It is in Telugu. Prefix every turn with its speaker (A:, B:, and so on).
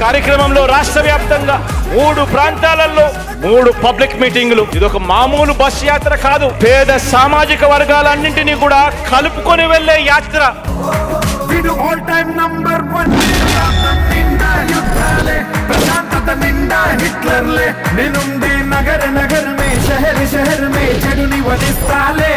A: కార్యక్రమంలో రాష్ట్ర వ్యాప్తంగా 3 ప్రాంతాలలో 3 పబ్లిక్ మీటింగులు. ఇదొక మామూలు బస్ యాత్ర కాదు, పేద సామాజిక వర్గాలన్నింటినీ కూడా కలుపుకొని వెళ్లే యాత్ర.
B: नगर नगर में शहर शहर में जड़ुनी वनिस्ताले